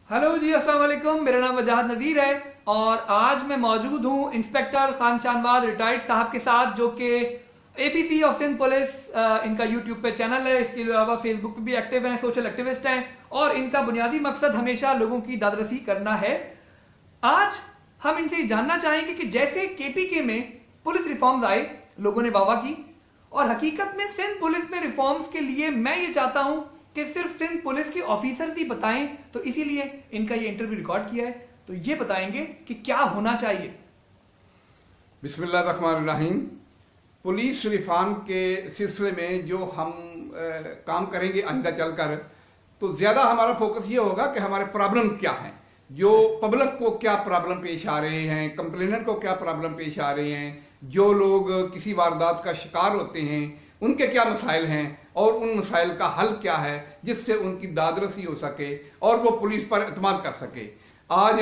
Hello जी, अस्सलाम वालेकुम। मेरा नाम वजाहत नज़ीर है और आज मैं मौजूद हूँ इंस्पेक्टर खान शाहनवाज रिटायर्ड साहब के साथ, जो कि एपीसी ऑफ सिंध पुलिस, इनका यूट्यूब पे चैनल है। इसके अलावा फेसबुक पे भी एक्टिव हैं, सोशल एक्टिविस्ट हैं और इनका बुनियादी मकसद हमेशा लोगों की दादरसी करना है। आज हम इनसे जानना चाहेंगे कि जैसे केपीके में पुलिस रिफॉर्म्स आए, लोगों ने वाह की, और हकीकत में सिंध पुलिस में रिफॉर्म्स के लिए मैं ये चाहता हूं कि सिर्फ सिंध पुलिस के ऑफिसर्स ही बताएं, तो इसीलिए इनका ये इंटरव्यू रिकॉर्ड किया है। तो ये बताएंगे कि क्या होना चाहिए। बिस्मिल्लाहिर्रहमानिर्रहीम। पुलिस रिफॉर्म के सिलसिले में जो हम काम करेंगे आइंदा चलकर, तो ज़्यादा हमारा फोकस ये होगा कि हमारे प्रॉब्लम क्या हैं, जो पब्लिक को क्या प्रॉब्लम पेश आ रहे हैं, कंप्लेनेंट को क्या प्रॉब्लम पेश आ रहे हैं, जो लोग किसी वारदात का शिकार होते हैं उनके क्या मसाइल हैं और उन मसाइल का हल क्या है जिससे उनकी दादरसी हो सके और वो पुलिस पर एतमाद कर सके। आज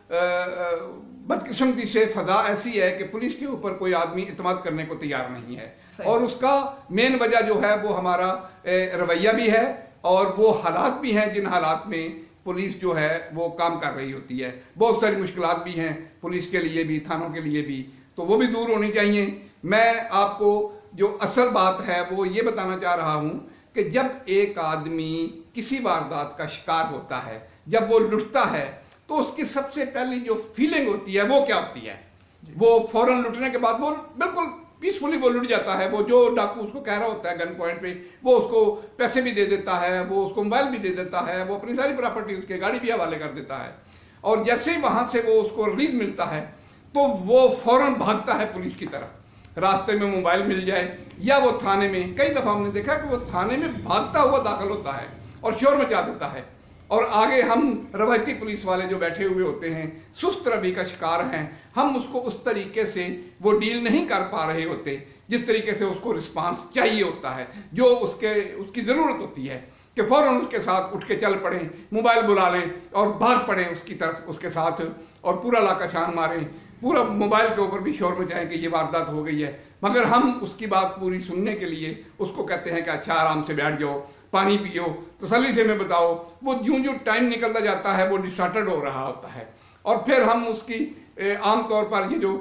बदकिस्मती से फजा ऐसी है कि पुलिस के ऊपर कोई आदमी एतमाद करने को तैयार नहीं है, और उसका मेन वजह जो है वो हमारा रवैया भी है और वो हालात भी हैं जिन हालात में पुलिस जो है वो काम कर रही होती है। बहुत सारी मुश्किलात भी हैं पुलिस के लिए भी, थानों के लिए भी, तो वो भी दूर होनी चाहिए। मैं आपको जो असल बात है वो ये बताना चाह रहा हूं कि जब एक आदमी किसी वारदात का शिकार होता है, जब वो लुटता है, तो उसकी सबसे पहली जो फीलिंग होती है वो क्या होती है? वो फौरन लुटने के बाद वो बिल्कुल पीसफुली वो लुट जाता है। वो जो डाकू उसको कह रहा होता है गन पॉइंट पे, वो उसको पैसे भी दे देता है, वो उसको मोबाइल भी दे देता है, वो अपनी सारी प्रॉपर्टी उसके गाड़ी भी हवाले कर देता है, और जैसे ही वहां से वो उसको रिलीज मिलता है तो वो फौरन भागता है पुलिस की तरफ। रास्ते में मोबाइल मिल जाए या वो थाने में, कई दफा हमने देखा कि वो थाने में भागता हुआ दाखिल होता है और शोर मचा देता है, और आगे हम रवायती पुलिस वाले जो बैठे हुए होते हैं, सुस्त रवि का शिकार हैं, हम उसको उस तरीके से वो डील नहीं कर पा रहे होते जिस तरीके से उसको रिस्पांस चाहिए होता है, जो उसकी जरूरत होती है कि फौरन उसके साथ उठ के चल पड़े, मोबाइल बुला लें और भाग पड़े उसकी तरफ, उसके साथ, और पूरा इलाका छान मारें, पूरा मोबाइल के ऊपर भी शोर मचाएं कि ये वारदात हो गई है। मगर हम उसकी बात पूरी सुनने के लिए उसको कहते हैं कि अच्छा आराम से बैठ जाओ, पानी पियो, तसल्ली से मैं बताओ। वो यूं जो टाइम निकलता जाता है वो डिस्टार्टेड हो रहा होता है, और फिर हम उसकी आमतौर पर ये जो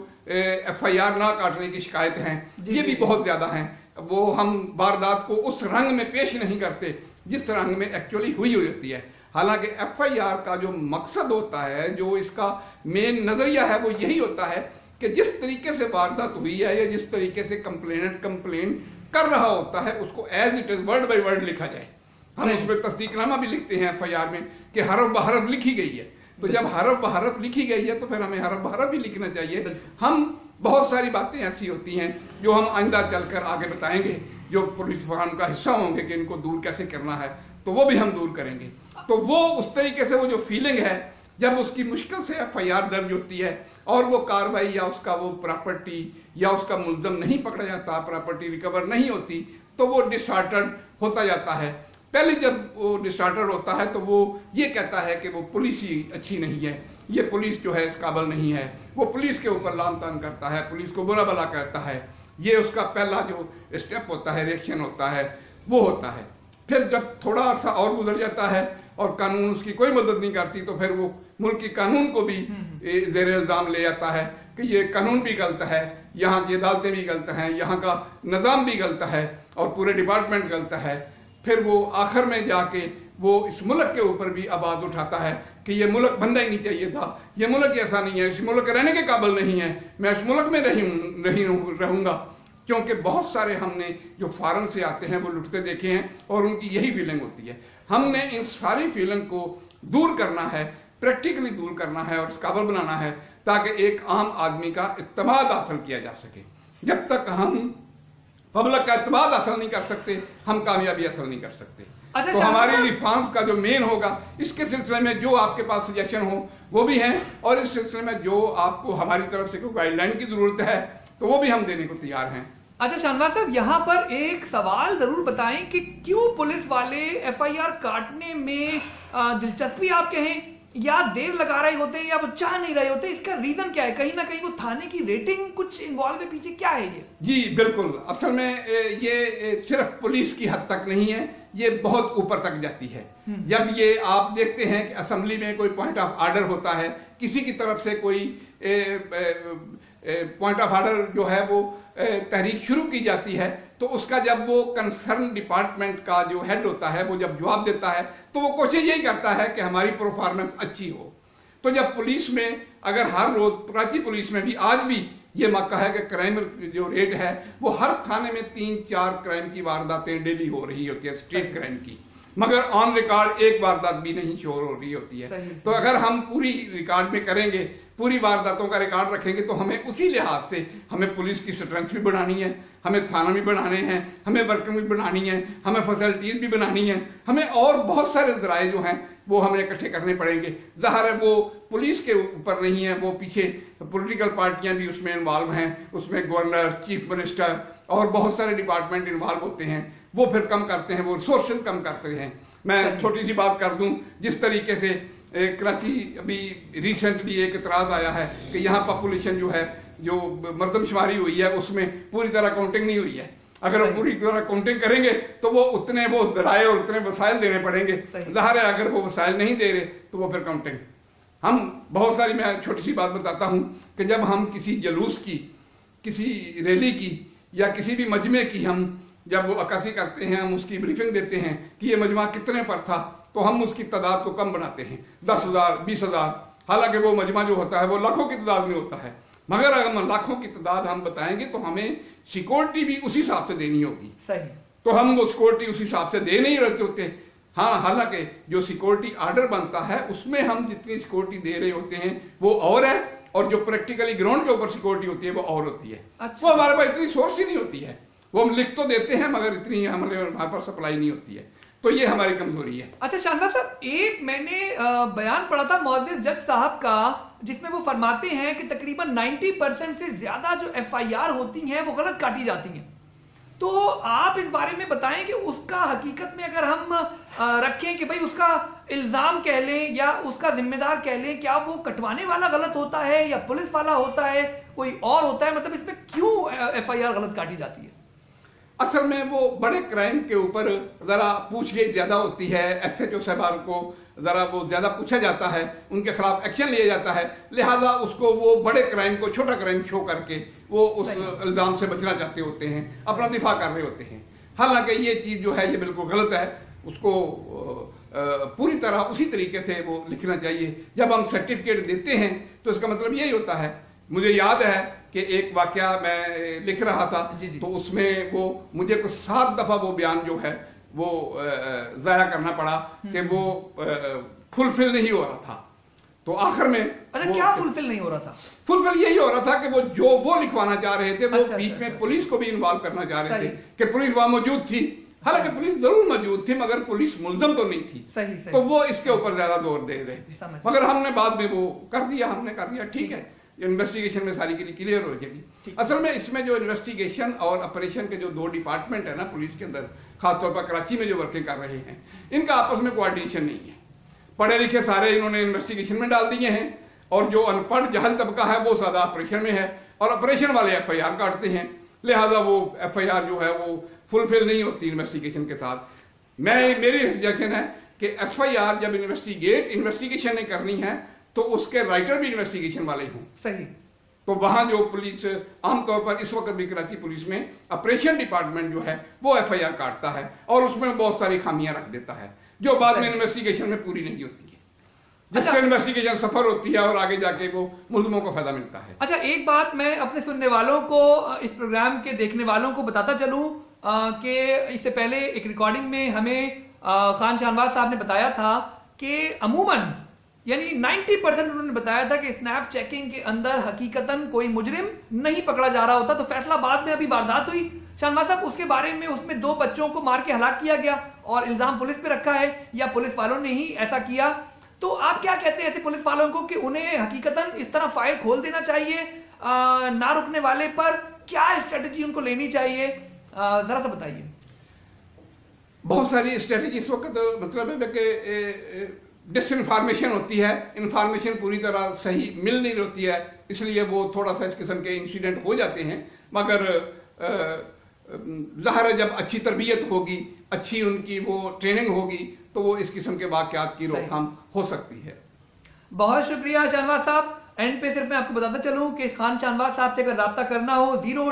FIR ना काटने की शिकायत हैं ये भी बहुत ज्यादा हैं। वो हम वारदात को उस रंग में पेश नहीं करते जिस रंग में एक्चुअली हुई होती है। हालांकि FIR का जो मकसद होता है, जो इसका मेन नजरिया है, वो यही होता है कि जिस तरीके से वारदात हुई है या जिस तरीके से कंप्लेनेंट कंप्लेन कर रहा होता है उसको as it is word by word लिखा जाए। हम उस पर तस्दीकनामा भी लिखते हैं FIR में कि हरफ बहरफ लिखी गई है, तो जब हरफ बहरफ लिखी गई है तो फिर हमें हरफ बहरफ भी लिखना चाहिए। हम बहुत सारी बातें ऐसी होती हैं जो हम आइंदा चलकर आगे बताएंगे, जो पुलिस फॉर्म का हिस्सा होंगे कि इनको दूर कैसे करना है, तो वो भी हम दूर करेंगे। तो वो उस तरीके से वो जो फीलिंग है जब उसकी मुश्किल से FIR दर्ज होती है और वो कार्रवाई या उसका वो प्रॉपर्टी या उसका मुल्ज़म नहीं पकड़ा जाता, प्रॉपर्टी रिकवर नहीं होती, तो वो डिसऑर्डर्ड होता जाता है। पहले जब वो डिसऑर्डर होता है तो वो ये कहता है कि वो पुलिस ही अच्छी नहीं है, ये पुलिस जो है इस काबिल नहीं है, वो पुलिस के ऊपर लान तान करता है, पुलिस को बुरा भला कहता है। ये उसका पहला जो स्टेप होता है, रिएक्शन होता है, वो होता है। फिर जब थोड़ा अर्सा और गुजर जाता है और कानून उसकी कोई मदद नहीं करती, तो फिर वो मुल्क की कानून को भी ज़ेर इल्ज़ाम ले जाता है कि ये कानून भी गलत है, यहाँ की अदालतें भी गलत हैं, यहाँ का निज़ाम भी गलत है और पूरे डिपार्टमेंट गलत है। फिर वो आखिर में जाके वो इस मुल्क के ऊपर भी आवाज़ उठाता है कि ये मुल्क बनना ही नहीं चाहिए था, ये मुल्क ऐसा नहीं है, इस मुल्क रहने के काबिल नहीं है, मैं इस मुल्क में नहीं रहूँगा। क्योंकि बहुत सारे हमने जो फॉरेन से आते हैं वो लुटते देखे हैं और उनकी यही फीलिंग होती है। हमने इन सारी फीलिंग को दूर करना है, प्रैक्टिकली दूर करना है और इस काबिल बनाना है ताकि एक आम आदमी का इत्मीनान हासिल किया जा सके। जब तक हम पब्लिक का इत्मीनान हासिल नहीं कर सकते, हम कामयाबी हासिल नहीं कर सकते। अच्छा, तो हमारी रिफॉर्म्स का जो मेन होगा, इसके सिलसिले में जो आपके पास सजेशन हो वो भी हैं, और इस सिलसिले में जो आपको हमारी तरफ से कोई गाइडलाइन की जरूरत है तो वो भी हम देने को तैयार हैं। अच्छा शाहनवाज साहब, यहाँ पर एक सवाल जरूर बताएं कि क्यों पुलिस वाले FIR काटने में दिलचस्पी आप कहें या देर लगा रहे होते हैं या वो चाह नहीं रहे होते, इसका रीजन क्या है? कहीं ना कहीं वो थाने की रेटिंग कुछ इन्वॉल्व है पीछे, क्या है ये? जी बिल्कुल, असल में ये सिर्फ पुलिस की हद तक नहीं है, ये बहुत ऊपर तक जाती है। जब ये आप देखते हैं कि असेंबली में कोई पॉइंट ऑफ आर्डर होता है, किसी की तरफ से कोई पॉइंट ऑफ आर्डर जो है वो तहरीक शुरू की जाती है, तो उसका जब वो कंसर्न डिपार्टमेंट का जो हेड होता है वो जब जवाब देता है तो वो कोशिश यही करता है कि हमारी परफॉर्मेंस अच्छी हो। तो जब पुलिस में अगर हर रोज, कराची पुलिस में भी आज भी ये मौका है कि क्राइम जो रेट है वो हर थाने में 3-4 क्राइम की वारदातें डेली हो रही होती है, स्ट्रीट क्राइम की, मगर ऑन रिकॉर्ड एक वारदात भी नहीं शोर हो रही होती है। तो अगर हम पूरी रिकॉर्ड में करेंगे, पूरी वारदातों का रिकॉर्ड रखेंगे, तो हमें उसी लिहाज से हमें पुलिस की स्ट्रेंथ भी बढ़ानी है, हमें थाना भी बढ़ाने हैं, हमें वर्किंग भी बढ़ानी है, हमें फैसिलिटीज भी बनानी है, हमें और बहुत सारे जराए जो हैं वो हमें इकट्ठे करने पड़ेंगे। ज़ाहिर है वो पुलिस के ऊपर नहीं है, वो पीछे पॉलिटिकल पार्टियां भी उसमें इन्वॉल्व हैं, उसमें गवर्नर, चीफ मिनिस्टर और बहुत सारे डिपार्टमेंट इन्वॉल्व होते हैं, वो फिर कम करते हैं, वो रिसोर्सेज कम करते हैं। मैं छोटी सी बात कर दूं, जिस तरीके से कराची अभी रिसेंटली एक इतराज आया है कि यहाँ पॉपुलेशन जो है, जो मर्दमशुमारी हुई है उसमें पूरी तरह काउंटिंग नहीं हुई है। अगर वो पूरी तरह काउंटिंग करेंगे तो वो उतने वो जराए और उतने वसाइल देने पड़ेंगे। ज़ाहिर है अगर वो वसाइल नहीं दे रहे तो वो फिर काउंटिंग, हम बहुत सारी, मैं छोटी सी बात बताता हूँ कि जब हम किसी जलूस की, किसी रैली की या किसी भी मजमे की हम जब वो अक्कासी करते हैं, हम उसकी ब्रीफिंग देते हैं कि ये मजमा कितने पर था, तो हम उसकी तादाद को कम बनाते हैं, 10,000, 20,000, हालांकि वो मजमा जो होता है वो लाखों की तादाद में होता है। मगर अगर हम लाखों की तादाद हम बताएंगे तो हमें सिक्योरिटी भी उसी हिसाब से देनी होगी। सही। तो हम वो सिक्योरिटी उस हिसाब से दे नहीं रहते होते। हाँ, हालांकि जो सिक्योरिटी ऑर्डर बनता है उसमें हम जितनी सिक्योरिटी दे रहे होते हैं वो और है, और जो प्रैक्टिकली ग्राउंड के ऊपर सिक्योरिटी होती है वो और होती है। अच्छा। वो हमारे पास इतनी सोर्स ही नहीं होती है, वो हम लिख तो देते हैं मगर इतनी हमारे पास सप्लाई नहीं होती है, तो ये हमारी कमजोरी है। अच्छा शाहनवाज साहब, एक मैंने बयान पढ़ा था मुअज़्ज़िज़ जज साहब का, जिसमें वो फरमाते हैं कि तकरीबन 90% से ज्यादा जो FIR होती हैं वो गलत काटी जाती हैं। तो आप इस बारे में बताएं कि उसका हकीकत में अगर हम रखें कि भाई उसका इल्जाम कह लें या उसका जिम्मेदार कह लें, क्या वो कटवाने वाला गलत होता है या पुलिस वाला होता है, कोई और होता है? मतलब इसमें क्यों FIR गलत काटी जाती है? असल में वो बड़े क्राइम के ऊपर जरा पूछगिछ ज्यादा होती है, SHO साहबान को जरा वो ज्यादा पूछा जाता है, उनके खिलाफ एक्शन लिया जाता है, लिहाजा उसको वो बड़े क्राइम को छोटा क्राइम शो करके वो उस इल्जाम से बचना चाहते होते हैं, अपना दिफा कर रहे होते हैं। हालांकि ये चीज जो है ये बिल्कुल गलत है, उसको पूरी तरह उसी तरीके से वो लिखना चाहिए। जब हम सर्टिफिकेट देते हैं तो इसका मतलब यही होता है। मुझे याद है कि एक वाकया मैं लिख रहा था तो उसमें वो मुझे कुछ 7 दफा वो बयान जो है वो जाया करना पड़ा कि वो फुलफिल नहीं हो रहा था। तो आखिर में क्या फुलफिल नहीं हो रहा था? फुलफिल यही हो रहा था कि जो वो लिखवाना चाह रहे थे वो बीच में पुलिस को भी इन्वॉल्व करना चाह रहे थे कि पुलिस वहां मौजूद थी। हालांकि पुलिस जरूर मौजूद थी मगर पुलिस मुल्जम तो नहीं थी। सही। तो वो इसके ऊपर ज्यादा जोर दे रहे थे, मगर हमने बाद में वो कर दिया, हमने कर दिया, ठीक है, इन्वेस्टिगेशन में सारी क्लियर हो जाएगी। असल में इसमें जो इन्वेस्टिगेशन और ऑपरेशन के जो 2 डिपार्टमेंट है ना पुलिस के अंदर, खासतौर पर कराची में जो वर्किंग कर रहे हैं, इनका आपस में कोऑर्डिनेशन नहीं है। पढ़े लिखे सारे इन्होंने इन्वेस्टिगेशन में डाल दिए हैं और जो अनपढ़ जहल तबका है वो सादा ऑपरेशन में है, और ऑपरेशन वाले FIR काटते हैं, लिहाजा वो FIR जो है वो फुलफिल नहीं होती इन्वेस्टिगेशन के साथ। मेरी सजेशन है कि FIR जब इन्वेस्टिगेशन नहीं करनी है तो उसके राइटर भी इन्वेस्टिगेशन वाले हों। सही। तो वहां जो पुलिस आमतौर पर इस वक्त भी कराची पुलिस में ऑपरेशन डिपार्टमेंट जो है वो FIR काटता है और उसमें बहुत सारी खामियां रख देता है जो बाद में इन्वेस्टिगेशन में पूरी नहीं होती है, जिससे इन्वेस्टिगेशन सफर होती है और आगे जाके वो मुल्जमों को फायदा मिलता है। अच्छा, एक बात मैं अपने सुनने वालों को, इस प्रोग्राम के देखने वालों को बताता चलूं कि इससे पहले एक रिकॉर्डिंग में हमें खान शाहनवाज साहब ने बताया था कि अमूमन यानी 90% उन्होंने बताया था कि स्नैप चेकिंग के अंदर हकीकतन कोई मुजरिम नहीं पकड़ा जा रहा होता। तो फैसलाबाद में अभी वारदात हुई शाहनवाज साहब, उसके बारे में उसमें 2 बच्चों को मार के हलाक किया गया और इल्जाम पुलिस पे रखा है या पुलिस वालों ने ही ऐसा किया। तो आप क्या कहते हैं ऐसे पुलिस वालों को कि उन्हें हकीकतन इस तरह फायर खोल देना चाहिए ना रुकने वाले पर, क्या स्ट्रेटेजी उनको लेनी चाहिए, जरा सा बताइए। बहुत सारी स्ट्रेटेजी इस वक्त मतलब है कि डिसइंफॉर्मेशन होती है, इंफॉर्मेशन पूरी तरह सही मिल नहीं होती है, इसलिए वो थोड़ा सा इस किस्म के इंसिडेंट हो जाते हैं। मगर ज़ाहिर है जब अच्छी तरबियत होगी, अच्छी उनकी वो ट्रेनिंग होगी, तो वो इस किस्म के वाक़यात की रोकथाम हो सकती है। बहुत शुक्रिया शाहनवाज साहब। एंड पे सिर्फ मैं आपको बताता चलूं कि खान शाहनवाज साहब से अगर रब्ता करना हो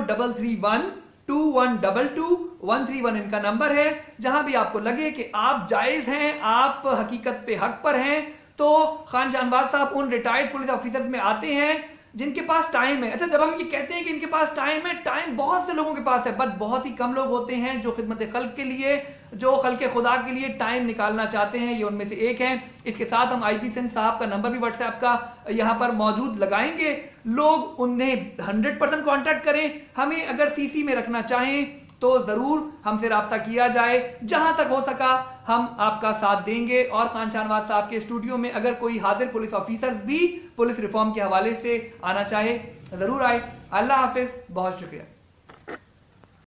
033121222131 इनका नंबर है। जहां भी आपको लगे कि आप जायज हैं, आप हकीकत पे हक पर हैं, तो खान शाहनवाज साहब उन रिटायर्ड पुलिस ऑफिसर्स में आते हैं जिनके पास टाइम है। अच्छा, जब हम ये कहते हैं कि इनके पास टाइम है, टाइम बहुत से लोगों के पास है, बट बहुत ही कम लोग होते हैं जो खिदमत खल्क के लिए, जो खल्क खुदा के लिए टाइम निकालना चाहते हैं। ये उनमें से एक हैं। इसके साथ हम आईजी सिंध साहब का नंबर भी व्हाट्सएप का यहाँ पर मौजूद लगाएंगे। लोग उन्हें 100% कॉन्टैक्ट करें। हमें अगर सीसी में रखना चाहें तो जरूर हमसे रब्ता किया जाए। जहां तक हो सका हम आपका साथ देंगे। और खान शाहनवाज साहब के स्टूडियो में अगर कोई हाजिर पुलिस ऑफिसर भी पुलिस रिफॉर्म के हवाले से आना चाहे, जरूर आए। अल्लाह हाफिज, बहुत शुक्रिया।